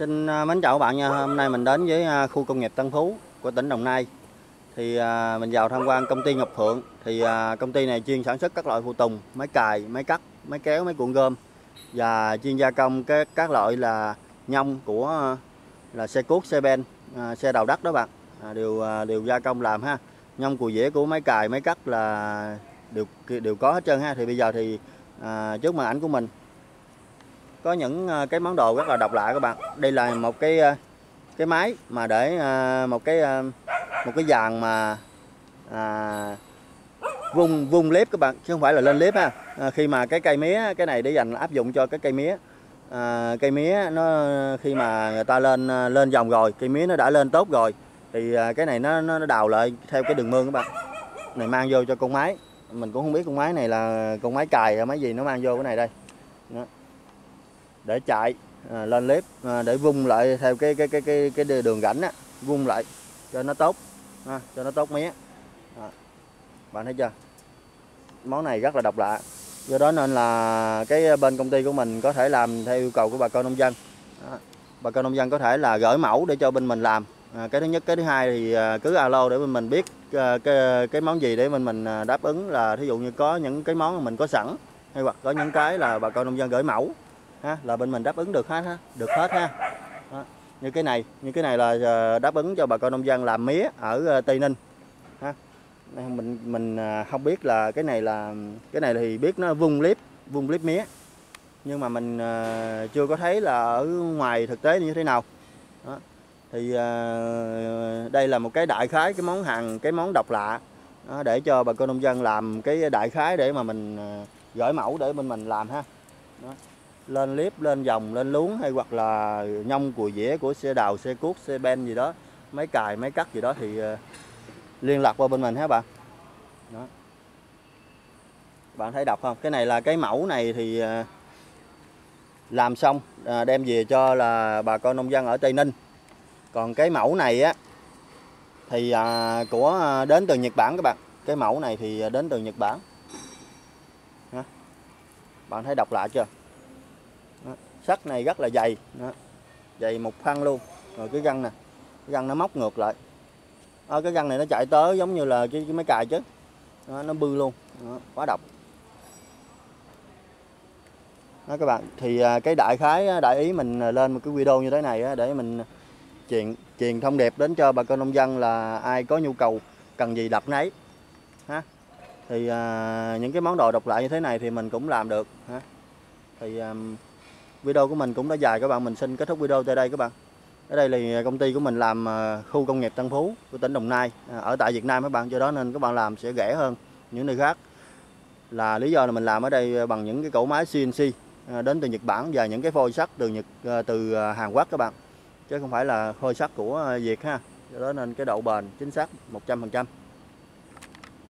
Xin mến chào các bạn nha. Hôm nay mình đến với khu công nghiệp Tân Phú của tỉnh Đồng Nai. Thì mình vào tham quan công ty Ngọc Phượng. Thì công ty này chuyên sản xuất các loại phụ tùng, máy cài, máy cắt, máy kéo, máy cuộn gom và chuyên gia công các loại là nhông của là xe cuốc, xe ben, xe đào đất đó bạn. Đều gia công làm ha. Nhông cùi dĩa của máy cài, máy cắt là đều có hết trơn ha. Thì bây giờ thì trước màn ảnh của mình có những cái món đồ rất là độc lạ các bạn. Đây là một cái máy mà để một cái dàn mà vung liếp các bạn, chứ không phải là lên liếp ha. Khi mà cái cây mía, cái này để dành áp dụng cho cái cây mía. Cây mía nó khi mà người ta lên vòng rồi, cây mía nó đã lên tốt rồi thì cái này nó đào lại theo cái đường mương các bạn. Này mang vô cho con máy, mình cũng không biết con máy này là con máy cài hay máy gì, nó mang vô cái này đây. Đó. Để chạy lên clip để vung lại theo cái đường rãnh á, vung lại cho nó tốt cho nó tốt mía. Bạn thấy chưa, món này rất là độc lạ, do đó nên là cái bên công ty của mình có thể làm theo yêu cầu của bà con nông dân. Bà con nông dân có thể là gửi mẫu để cho bên mình làm. Cái thứ nhất, cái thứ hai thì cứ alo để bên mình biết cái món gì để bên mình đáp ứng, là thí dụ như có những cái món mình có sẵn, hay hoặc có những cái là bà con nông dân gửi mẫu là bên mình đáp ứng được hết ha. Đó. Như cái này là đáp ứng cho bà con nông dân làm mía ở Tây Ninh ha. Mình không biết là cái này thì biết nó vung clip mía, nhưng mà mình chưa có thấy là ở ngoài thực tế như thế nào. Đó. Thì đây là một cái đại khái cái món độc lạ đó, để cho bà con nông dân làm cái đại khái để mà mình gửi mẫu để bên mình làm ha. Đó. Lên clip, lên vòng, lên luống, hay hoặc là nhông cùi dĩa của xe đào, xe cuốc, xe ben gì đó, máy cài, máy cắt gì đó thì liên lạc qua bên mình ha bạn. Đó. Bạn thấy đọc không? Cái này là cái mẫu này thì làm xong đem về cho là bà con nông dân ở Tây Ninh. Còn cái mẫu này á thì đến từ Nhật Bản các bạn. Cái mẫu này thì đến từ Nhật Bản. Đó. Bạn thấy độc lạ chưa? Đó. Sắt này rất là dày, đó. Dày một phân luôn. Rồi cái găng nè, cái găng nó móc ngược lại. Cái găng này nó chạy tới giống như là cái máy cài chứ. Đó, nó bư luôn. Đó, quá độc. Đó các bạn, thì cái đại ý mình lên một cái video như thế này để mình truyền thông điệp đến cho bà con nông dân là ai có nhu cầu cần gì đập nấy ha. Thì những cái món đồ độc lạ như thế này thì mình cũng làm được ha. Thì video của mình cũng đã dài các bạn, mình xin kết thúc video tại đây các bạn. Ở đây là công ty của mình làm khu công nghiệp Tân Phú của tỉnh Đồng Nai, ở tại Việt Nam các bạn, do đó nên các bạn làm sẽ rẻ hơn những nơi khác. Là lý do là mình làm ở đây bằng những cái cỗ máy CNC đến từ Nhật Bản và những cái phôi sắt từ Hàn Quốc các bạn, chứ không phải là phôi sắt của Việt ha. Do đó nên cái độ bền chính xác 100%.